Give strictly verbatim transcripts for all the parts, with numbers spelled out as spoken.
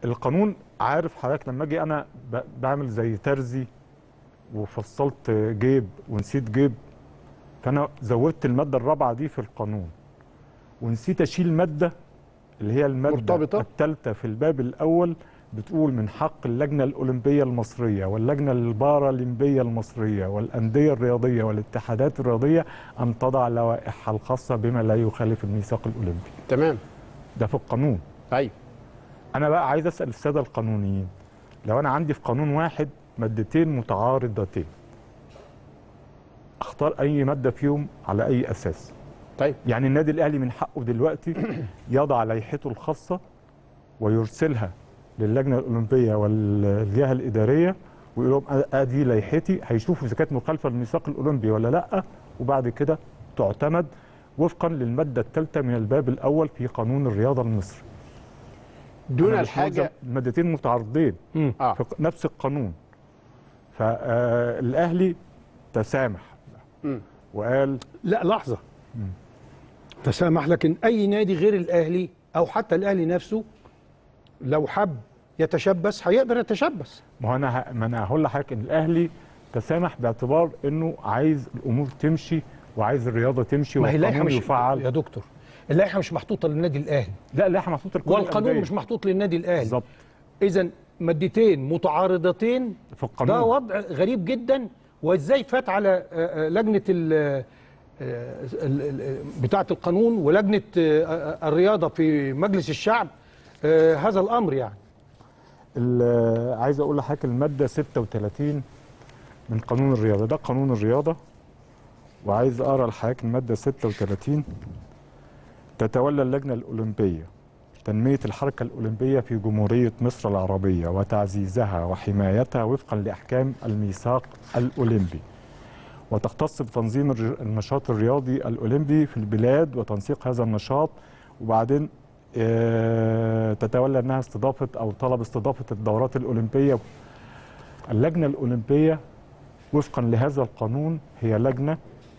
القانون عارف حضرتك لما اجي انا بعمل زي ترزي وفصلت جيب ونسيت جيب، فانا زودت الماده الرابعه دي في القانون ونسيت اشيل ماده اللي هي الماده الثالثه في الباب الاول، بتقول من حق اللجنه الاولمبيه المصريه واللجنه البارالمبيه المصريه والانديه الرياضيه والاتحادات الرياضيه ان تضع لوائحها الخاصه بما لا يخالف الميثاق الاولمبي. تمام. ده في القانون. ايوه. انا بقى عايز اسال الساده القانونيين، لو انا عندي في قانون واحد مادتين متعارضتين، اختار اي ماده فيهم على اي اساس؟ طيب يعني النادي الاهلي من حقه دلوقتي يضع لائحته الخاصه ويرسلها للجنه الاولمبيه والجهه الاداريه ويقول لهم ادي لائحتي، هيشوفوا اذا كانت مخالفه للميثاق الاولمبي ولا لا، وبعد كده تعتمد وفقا للماده الثالثه من الباب الاول في قانون الرياضه المصري. دون الحاجه مادتين متعارضين آه. في نفس القانون. فالاهلي تسامح م. وقال لا لحظه م. تسامح، لكن اي نادي غير الاهلي او حتى الاهلي نفسه لو حب يتشبث هيقدر يتشبث. ما هو انا ه... ما انا هقول لحضرتك ان الاهلي تسامح باعتبار انه عايز الامور تمشي وعايز الرياضه تمشي والقانون مش يفعل. يا دكتور اللائحه مش محطوطه للنادي الاهلي. لا اللائحه محطوطه لكل والقانون مش محطوط للنادي الاهلي. بالظبط. اذا مادتين متعارضتين في القانون، ده وضع غريب جدا. وازاي فات على لجنه ال بتاعه القانون ولجنه الرياضه في مجلس الشعب هذا الامر؟ يعني عايز اقول لحضرتك الماده ستة وثلاثين من قانون الرياضه، ده قانون الرياضه، وعايز اقرا لحضرتك الماده ستة وثلاثين. تتولى اللجنه الاولمبيه تنميه الحركه الاولمبيه في جمهوريه مصر العربيه وتعزيزها وحمايتها وفقا لاحكام الميثاق الاولمبي، وتختص بتنظيم النشاط الرياضي الاولمبي في البلاد وتنسيق هذا النشاط، وبعدين تتولى انها استضافه او طلب استضافه الدورات الاولمبيه. اللجنه الاولمبيه وفقا لهذا القانون هي لجنه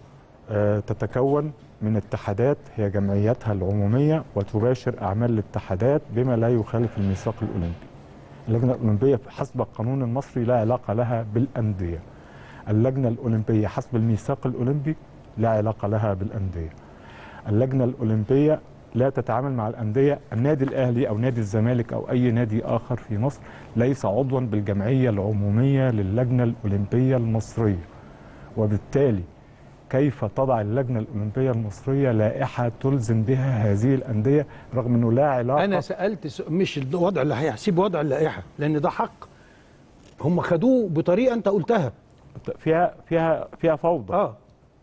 تتكون من اتحادات هي جمعياتها العموميه وتباشر اعمال الاتحادات بما لا يخالف الميثاق الاولمبي. اللجنه الاولمبيه حسب القانون المصري لا علاقه لها بالانديه. اللجنه الاولمبيه حسب الميثاق الاولمبي لا علاقه لها بالانديه. اللجنه الاولمبيه لا تتعامل مع الأندية. النادي الأهلي أو نادي الزمالك أو أي نادي آخر في مصر ليس عضوا بالجمعية العمومية للجنة الأولمبية المصرية، وبالتالي كيف تضع اللجنة الأولمبية المصرية لائحة تلزم بها هذه الأندية رغم أنه لا علاقة؟ أنا سألت مش الوضع اللي هيحسب وضع اللائحة، لأن ده حق هم خدوه بطريقة أنت قلتها فيها فيها فيها فوضى. آه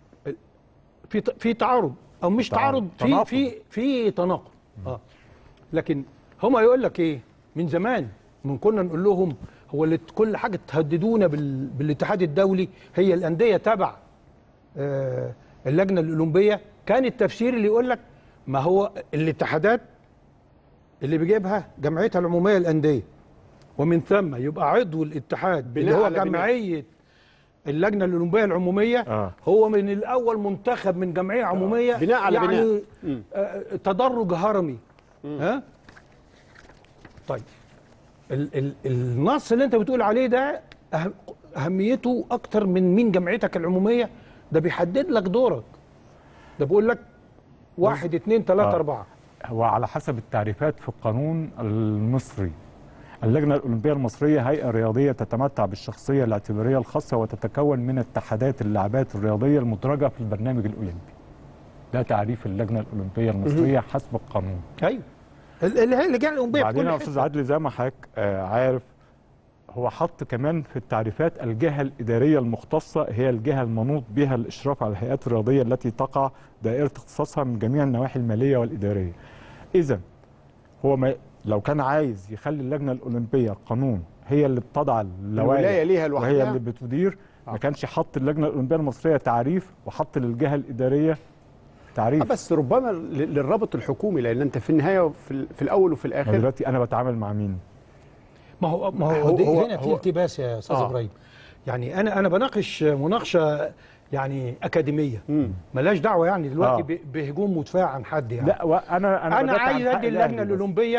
في في تعارض او مش تعارض، في في في تناقض. اه لكن هم يقول لك ايه من زمان، من كنا نقول لهم هو اللي كل حاجه تهددونا بال بالاتحاد الدولي هي الانديه تبع آه اللجنه الاولمبيه. كان التفسير اللي يقول لك ما هو الاتحادات اللي بيجيبها جمعيتها العموميه الانديه، ومن ثم يبقى عضو الاتحاد اللي هو جمعيه اللجنه الاولمبيه العموميه آه. هو من الاول منتخب من جمعيه عموميه آه. بناء على يعني بناء آه تدرج هرمي. ها طيب ال ال النص اللي انت بتقول عليه ده أهم اهميته اكتر من مين جمعيتك العموميه. ده بيحدد لك دورك، ده بيقول لك واحد اتنين تلاته آه. اربعه. هو على حسب التعريفات في القانون المصري اللجنة الأولمبية المصرية هيئة رياضية تتمتع بالشخصية الاعتبارية الخاصة وتتكون من اتحادات اللعبات الرياضية المدرجة في البرنامج الأولمبي. ده تعريف اللجنة الأولمبية المصرية حسب القانون. أيوه اللي هي اللجنة الأولمبية. بعدين يا أستاذ عدلي زي ما حضرتك آه عارف، هو حط كمان في التعريفات الجهة الإدارية المختصة هي الجهة المنوط بها الإشراف على الهيئات الرياضية التي تقع دائرة اختصاصها من جميع النواحي المالية والإدارية. إذا هو ما لو كان عايز يخلي اللجنه الاولمبيه قانون هي اللي بتضع اللوائح وهي اللي بتدير، ما كانش حط اللجنه الاولمبيه المصريه تعريف وحط للجهه الاداريه تعريف. بس ربما للرابط الحكومي، لان انت في النهايه في, في الاول وفي الاخر دلوقتي انا بتعامل مع مين؟ ما هو ما هو, هو هنا في التباس يا استاذ ابراهيم. يعني انا انا بناقش مناقشه يعني اكاديميه ملاش دعوه يعني دلوقتي آه. بهجوم ودفاع عن حد. يعني لا وانا انا, أنا عايز ادي اللجنه الاولمبيه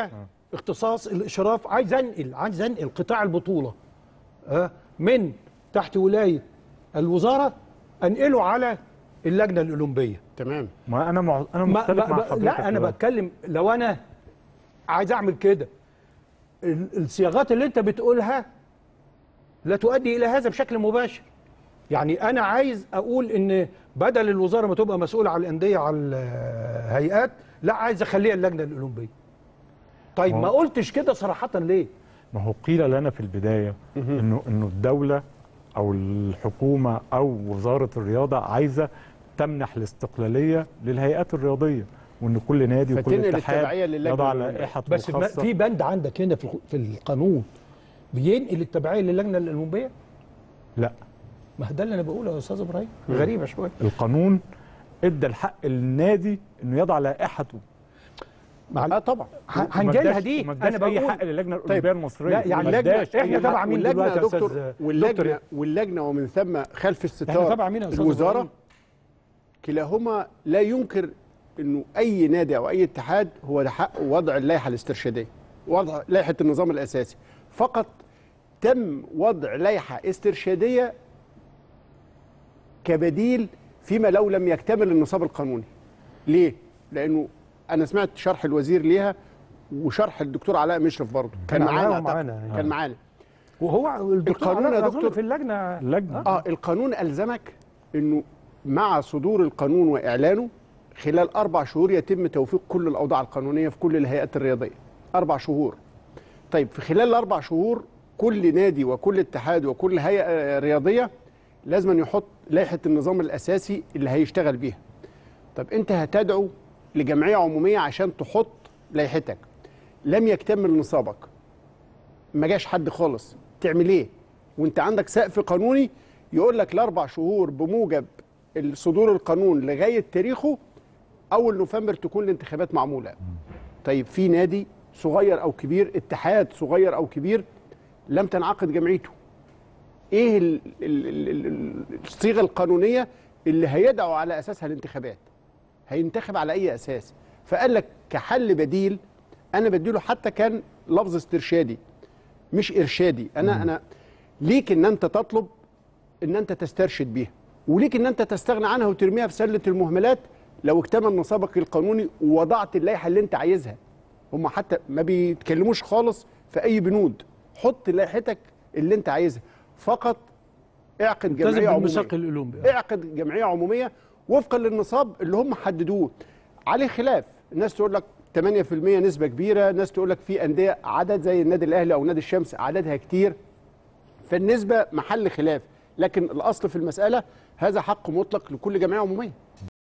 اختصاص الاشراف، عايز انقل عايز انقل قطاع البطوله آه، من تحت ولايه الوزاره انقله على اللجنه الاولمبيه. تمام. ما انا مع... انا ما مختلف ما مع ما حضرتك. لا انا دلوقتي. بتكلم لو انا عايز اعمل كده، ال- الصياغات اللي انت بتقولها لا تؤدي الى هذا بشكل مباشر. يعني انا عايز اقول ان بدل الوزاره ما تبقى مسؤوله على الانديه على الهيئات، لا عايز اخليها اللجنه الاولمبيه. طيب ما قلتش كده صراحه ليه؟ ما هو قيل لنا في البدايه انه انه الدوله او الحكومه او وزاره الرياضه عايزه تمنح الاستقلاليه للهيئات الرياضيه، وان كل نادي وكل فتنقل اتحاد التبعية للجنة يضع الأولمبية. لائحته بس ما- الخاصه. في بند عندك هنا في الخ- في القانون بينقل التبعيه للجنه الاولمبيه؟ لا، ما هو ده اللي انا بقوله يا استاذ ابراهيم، غريبه شويه. القانون ادى الحق للنادي انه يضع لائحته. مع اه طبعا. ه- هنجي لها دي. ما انا اداش اي بقول حق للجنه طيب. الاولمبيه المصريه. لا، يعني ما اداش احنا أي تبع حق. مين واللجنة دلوقتي يا يا دكتور، أستاذ واللجنه دكتور؟ واللجنه ومن ثم خلف احنا الستار تبع مين يا استاذ الوزاره إبراهيم؟ كلاهما لا ينكر انه اي نادي او اي اتحاد هو له حق وضع اللائحه الاسترشاديه، وضع لائحه النظام الاساسي. فقط تم وضع لائحه استرشاديه كبديل فيما لو لم يكتمل النصاب القانوني. ليه؟ لانه انا سمعت شرح الوزير ليها وشرح الدكتور علاء مشرف برضه كان كان معانا معانا أعتقد. ومعانا يعني. كان معانا. وهو الدكتور القانون علاء يا أظن دكتور- في اللجنه لجنه اه القانون الزمك انه مع صدور القانون واعلانه خلال اربع شهور يتم توفيق كل الاوضاع القانونيه في كل الهيئات الرياضيه. اربع شهور. طيب في خلال الاربع شهور كل نادي وكل اتحاد وكل هيئه رياضيه لازم أن يحط لائحه النظام الاساسي اللي هيشتغل بيها. طب انت هتدعو لجمعيه عموميه عشان تحط لائحتك، لم يكتمل نصابك، ما جاش حد خالص، تعمل ايه؟ وانت عندك سقف قانوني يقول لك الاربع شهور بموجب صدور القانون لغايه تاريخه اول نوفمبر تكون الانتخابات معموله. طيب في نادي صغير او كبير، اتحاد صغير او كبير لم تنعقد جمعيته، ايه ال- ال- ال- ال- الصيغه القانونيه اللي هيدعو على اساسها الانتخابات؟ هينتخب على اي اساس؟ فقال لك كحل بديل انا بديله، حتى كان لفظ استرشادي مش ارشادي. انا مم. انا ليك ان انت تطلب ان انت تسترشد بيها، وليك ان انت تستغنى عنها وترميها في سله المهملات لو اكتمل نصابك القانوني ووضعت اللائحه اللي انت عايزها. هم حتى ما بيتكلموش خالص في اي بنود، حط لائحتك اللي انت عايزها، فقط اعقد جمعيه عموميه. بالميثاق الاولمبي. اعقد جمعيه عموميه وفقا للنصاب اللي هم حددوه. عليه خلاف، الناس تقول لك ثمانية في المية نسبه كبيره، ناس تقول لك في انديه عدد زي النادي الاهلي او نادي الشمس عددها كتير، فالنسبه محل خلاف، لكن الاصل في المساله هذا حق مطلق لكل جمعيه عموميه.